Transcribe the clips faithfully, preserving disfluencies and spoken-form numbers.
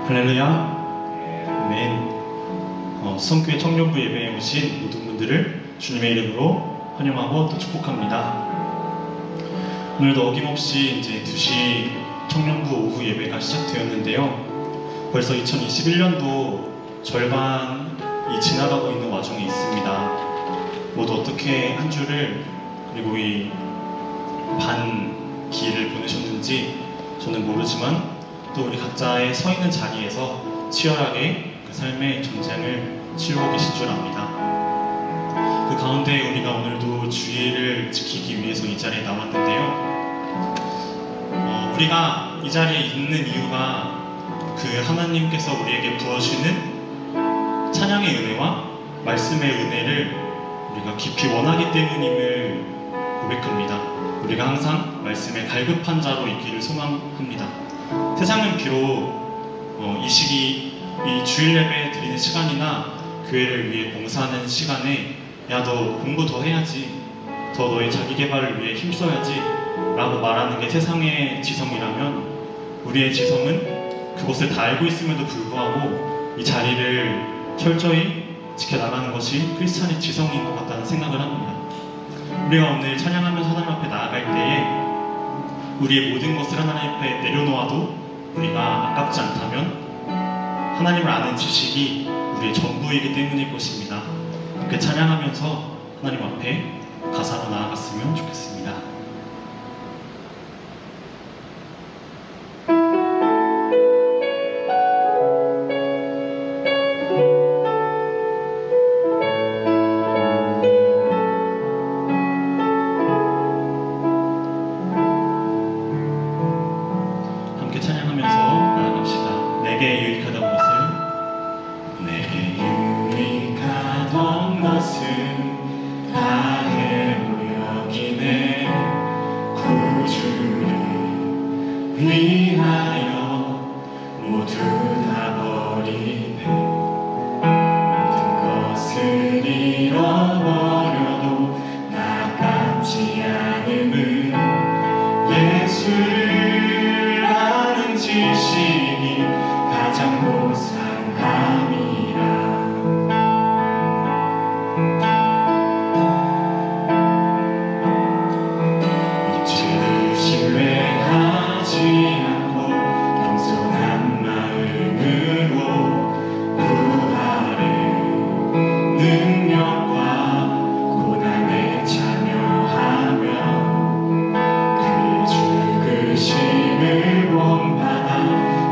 할렐루야. 아멘. 어, 수성교회 청년부 예배에 오신 모든 분들을 주님의 이름으로 환영하고 또 축복합니다. 오늘도 어김없이 이제 두 시 청년부 오후 예배가 시작되었는데요. 벌써 이천이십일 년도 절반이 지나가고 있는 와중에 있습니다. 모두 어떻게 한 주를 그리고 이 반기를 보내셨는지 저는 모르지만 또 우리 각자의 서 있는 자리에서 치열하게 그 삶의 전쟁을 치르고 계신 줄 압니다. 그 가운데 우리가 오늘도 주의를 지키기 위해서 이 자리에 나왔는데요. 어, 우리가 이 자리에 있는 이유가 그 하나님께서 우리에게 부어주시는 찬양의 은혜와 말씀의 은혜를 우리가 깊이 원하기 때문임을 고백합니다. 우리가 항상 말씀의 갈급한 자로 있기를 소망합니다. 세상은 비록 어, 이 시기, 이 주일 예배 드리는 시간이나 교회를 위해 봉사하는 시간에 야, 너 공부 더 해야지, 더 너의 자기 개발을 위해 힘써야지 라고 말하는 게 세상의 지성이라면 우리의 지성은 그것을 다 알고 있음에도 불구하고 이 자리를 철저히 지켜나가는 것이 크리스찬의 지성인 것 같다는 생각을 합니다. 우리가 오늘 찬양하면서 하나님 앞에 나아갈 때에 우리의 모든 것을 하나님 앞에 내려놓아도 우리가 아깝지 않다면 하나님을 아는 지식이 우리의 전부이기 때문일 것입니다. 그렇게 찬양하면서 하나님 앞에 가사로 나아갔으면 좋겠습니다. 그 죽으심을 본받아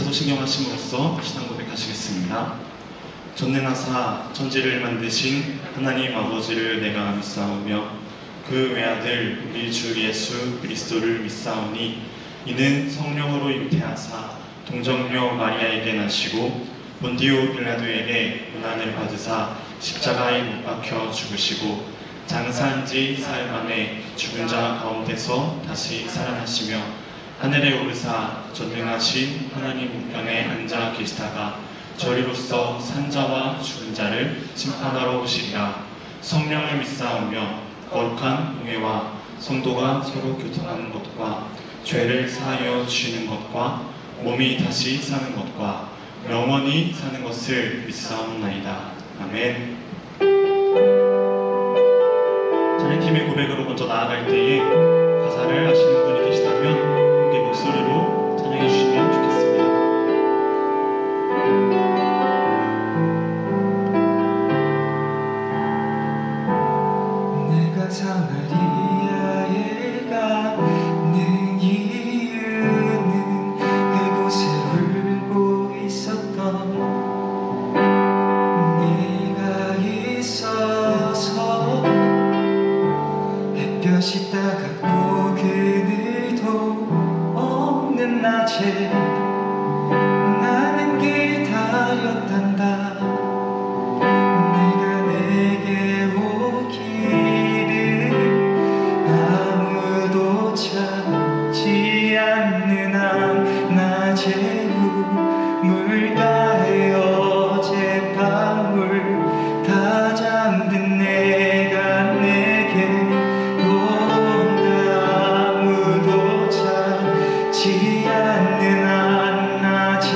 신경하심으로써 신앙 고백하시겠습니다. 전능하사 천지를 만드신 하나님 아버지를 내가 믿사오며 그 외아들 우리 주 예수 그리스도를 믿사오니 이는 성령으로 잉태하사 동정녀 마리아에게 나시고 본디오 빌라도에게 고난을 받으사 십자가에 못 박혀 죽으시고 장사한 지 사흘 만에 죽은 자 가운데서 다시 살아나시며 하늘에 오르사 전능하신 하나님 우편에 앉아 계시다가 저리로서 산자와 죽은 자를 심판하러 오시리라. 성령을 믿사오며 거룩한 공회와 성도가 서로 교통하는 것과 죄를 사하여 주시는 것과 몸이 다시 사는 것과 영원히 사는 것을 믿사옵나이다. 아멘. 찬양팀의 고백으로 먼저 나아갈 때에 가사를 아시는 분이 계시다면 함께 목소리로 찬양해 주시면 좋겠습니다. 내가 사마리아에 가는 이유는 그곳에 울고 있었던 네가 있어서 햇볕이 따갑고 그늘도 없는 낮에 나는 기다렸단다. 내가 내게 오기를 아무도 찾지 않는 한낮의 우물가에 어젯밤을 다 잠든 내가 내게 온다. 아무도 찾지 않는 한낮의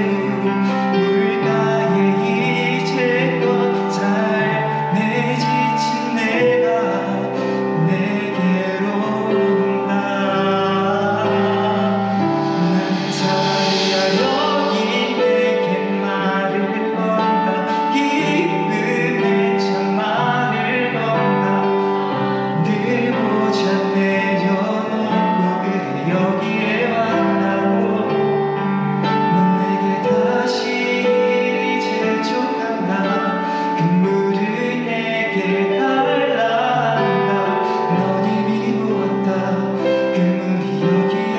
우물가에 이제껏 삶에 지친 내가 내게로 온다. 나는 사마리아 여인 내게 말을 건다. 기쁨의 참말을 건다. 늘 보자 내려놓고 그래 여기에 왔다고. 넌 내게 다시 이리 재촉한다. 그 물을 내게 달란다. 넌 이미 부었다. 그 물이 여기에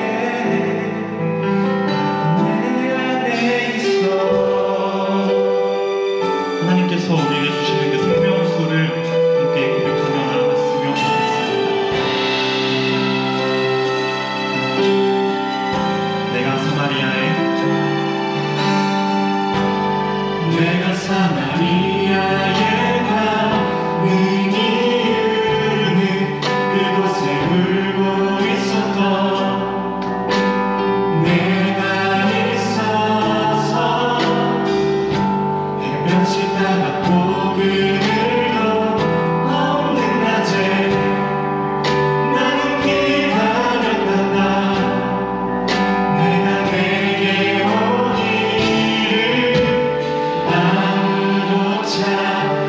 내 안에 있어. 하나님께서 우리에게 주시는 그 생명수를 함께 고백하며 나아갔으면 좋겠습니다. 내가 사마리아에 내가 사마리아에 가는 이유는 그곳에 울고 있었던 내가 있어서 햇볕이 따갑고 그늘도 없는 낮에 나는 기다렸단다. 내가 내게 오기를 아무도 찾지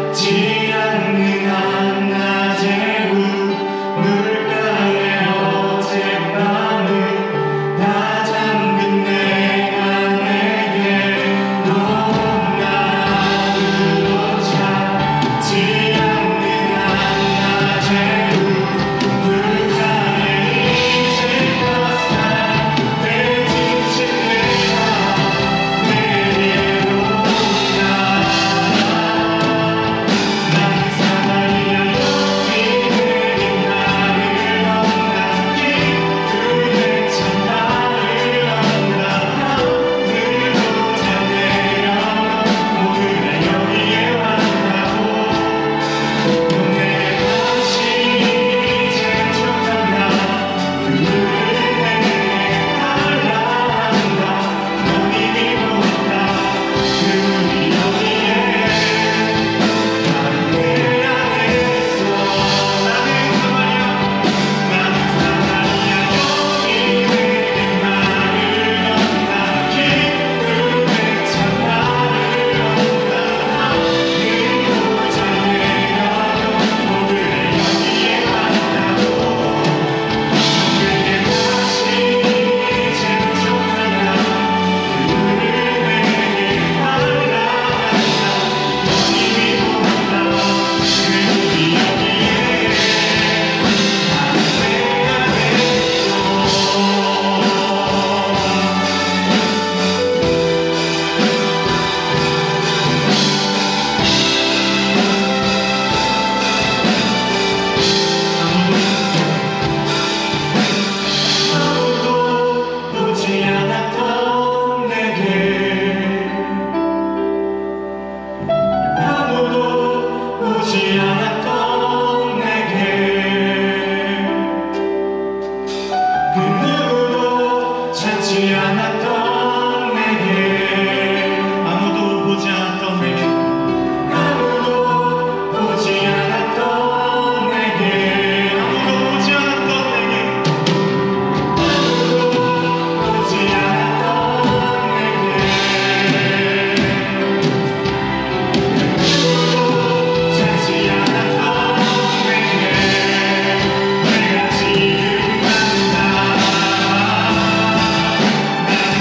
않았던 내게 아무도 보지 않았던 내게 아무도 보지 않았던 내게 아무도 보지 않았던 내게 아무도 보지 않았던 내게 누구도 찾지 않았던 내게 내가 지금 간다 나는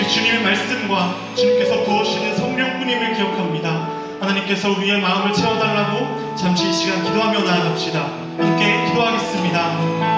오직 주님의 말씀과 주님께서 부어주시는 성령뿐임을 기억합니다. 하나님께서 우리의 마음을 채워달라고 잠시 이 시간 기도하며 나아갑시다. 함께 기도하겠습니다.